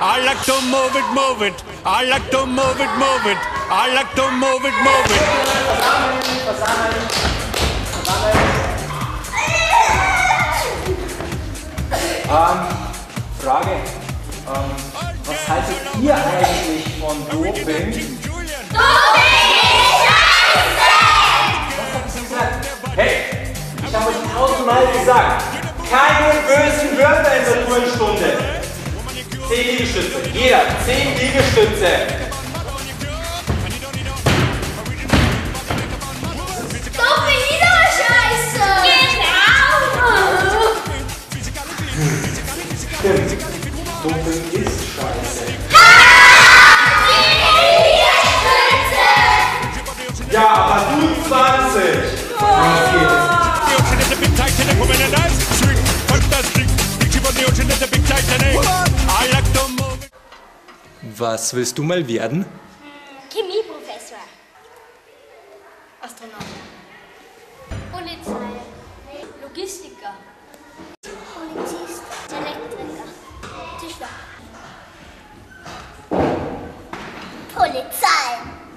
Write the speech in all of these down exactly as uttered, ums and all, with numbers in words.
I like to move it, move it. I like to move it, move it. I like to move it, move it. Versammeln, versammeln, versammeln. Ähm, Frage. Ähm, was haltet ihr eigentlich von Doping? Doping! Hey, ich habe euch tausendmal gesagt, keine bösen Wörter in der Turnstunde. Zehn Liegestütze, jeder, zehn Liegestütze. Doping ist aber scheiße! Genau! Stimmt, Doping ist scheiße. Ja, aber du zwanzig. Was geht es? Was willst du mal werden? Chemieprofessor. Astronaut. Polizei. Logistiker. Polizist. Elektriker. Tischler. Polizei.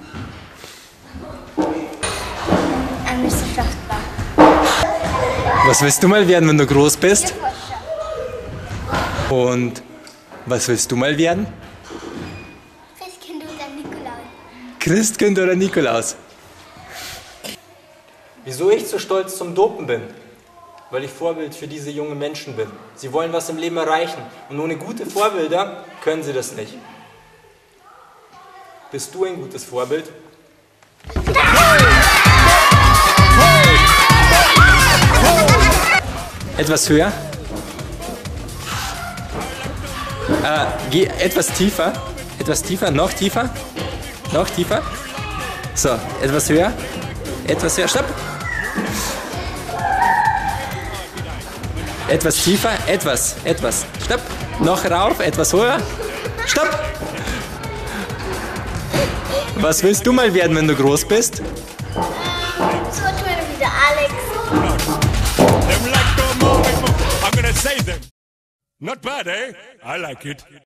Ein Wissenschaftler. Was willst du mal werden, wenn du groß bist? Tierforscher. Und was willst du mal werden? Christkind oder Nikolaus. Christkind oder Nikolaus? Wieso ich so stolz zum Dopen bin? Weil ich Vorbild für diese jungen Menschen bin. Sie wollen was im Leben erreichen und ohne gute Vorbilder können sie das nicht. Bist du ein gutes Vorbild? Etwas höher? Äh, geh etwas tiefer. Etwas tiefer, noch tiefer. Noch tiefer. So, etwas höher. Etwas höher. Stopp. Etwas tiefer. Etwas. Etwas. Stopp. Noch rauf. Etwas höher. Stopp. Was willst du mal werden, wenn du groß bist? So tun wie der Alex. Not bad, eh? I like it.